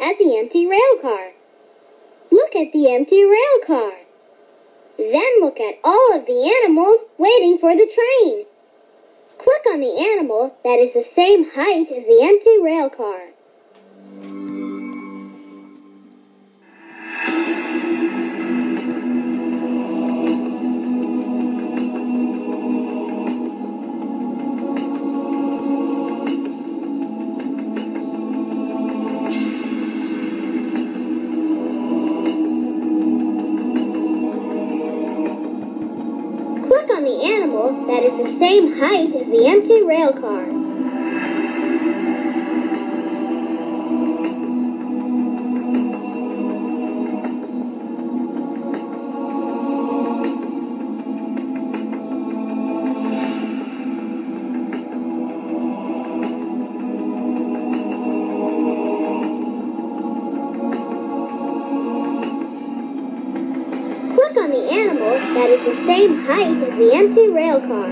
at the empty rail car. Look at the empty rail car. Then look at all of the animals waiting for the train. Click on the animal that is the same height as the empty rail car. Click on the animal that is the same height as the empty rail car. Click on the animal that is the same height as the empty rail car.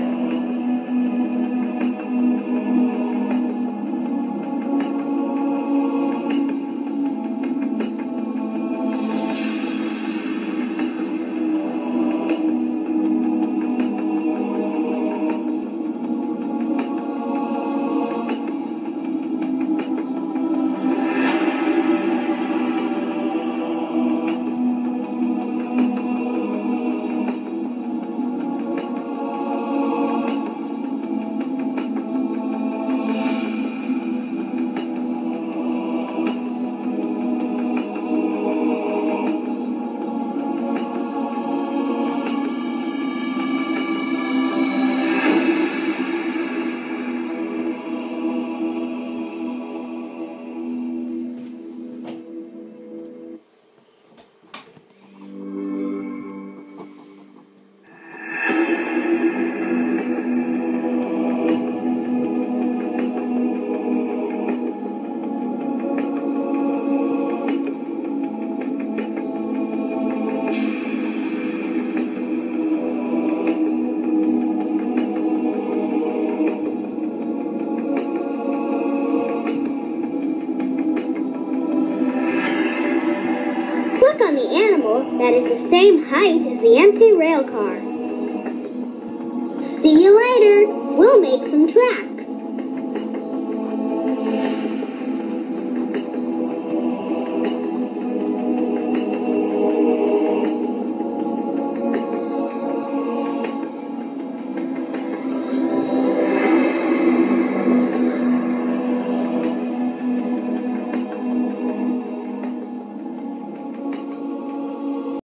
Click on the animal that is the same height as the empty rail car. See you later. We'll make some tracks.